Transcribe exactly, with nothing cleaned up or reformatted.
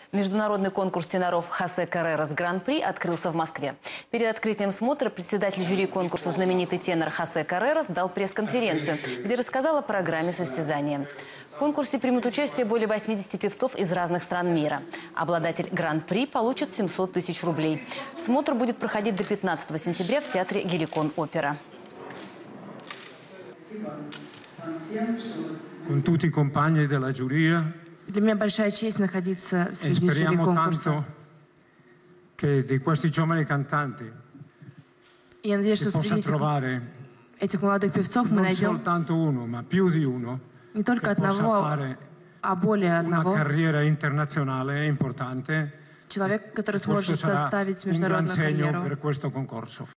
Международный конкурс теноров «Хосе Каррерас Гран-при» открылся в Москве. Перед открытием смотра председатель жюри конкурса, знаменитый тенор Хосе Каррерас, дал пресс-конференцию, где рассказал о программе состязания. В конкурсе примут участие более восьмидесяти певцов из разных стран мира. Обладатель Гран-при получит семьсот тысяч рублей. Смотр будет проходить до пятнадцатого сентября в театре «Геликон Опера». Con tutti i compagni della giuria. Для меня большая честь находиться среди жюри Speriamo конкурса. tanto che di questi giovani cantanti Я надеюсь, si что possa среди этих, trovare этих молодых певцов мы non найдем soltanto uno, ma più di uno не только che possa одного, fare а более una одного carriera internazionale importante. человека, который Questo сможет sarà составить un gran международную segno карьеру. per questo concorso.